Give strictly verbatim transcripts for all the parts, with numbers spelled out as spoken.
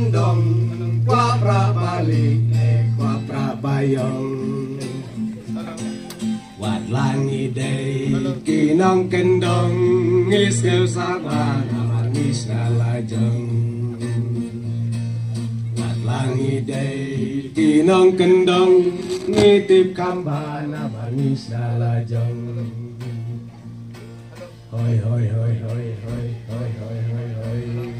dong kwa prabalik kwa prabayong wat langi day kinong kendong ngiskel sama nangis ngalajeng wat langi day kinong kendong ngitip kambana nangis ngalajeng hoi hoi hoi hoi hoi hoi hoi hoi hoi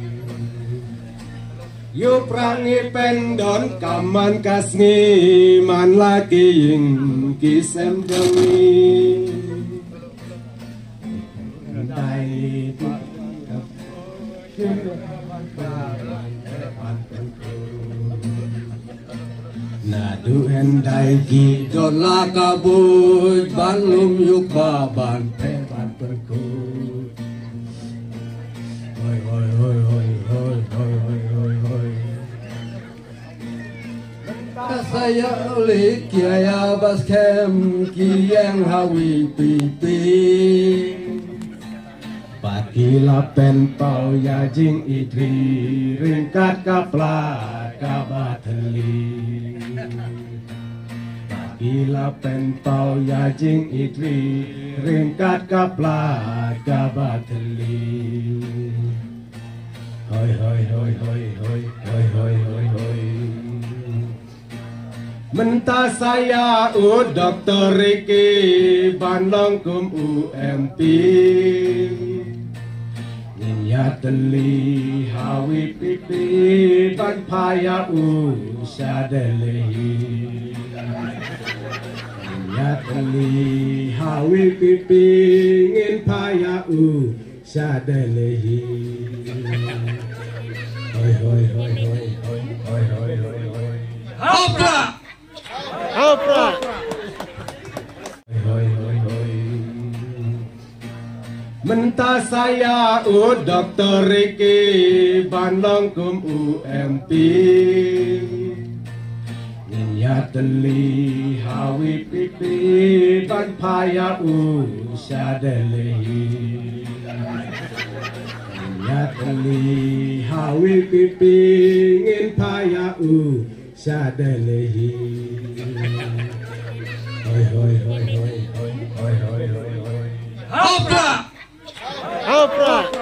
yu prangi pendon kaman kasngi man lagi ing kisem demi dai nadu endai ki dola kabut balum yuk baban peban perkut hoi hoi hoi hoi hoi hoi hoi hoi saya oleh kiaya baskem kiyang hawi pipi pakila pen pau ya jing idri ringkat kapla kabateli pakila pen pau ya jing idri ringkat kapla kabateli hoi hoi hoi hoi hoi hoi hoi hoi hoi Menta saya u dokter Riki Banlong kum U M P Ninya teli hawi pipi ban paya u sadelehi Ninya teli hawi pipi ngin paya u sadelehi Hoi hoi hoi hoi hoi hoi hoi hoi hoi Hopla Hopla Hoi hoi hoi Menta saya u dokter Riki Banlong kum U M P Ninya teli hawi pipi ban paya u sadelehi Ninya teli hawi pipi ngin paya u sadelehi hoi hoi hoi hoi hoi hoi hoi hoi hopla hopla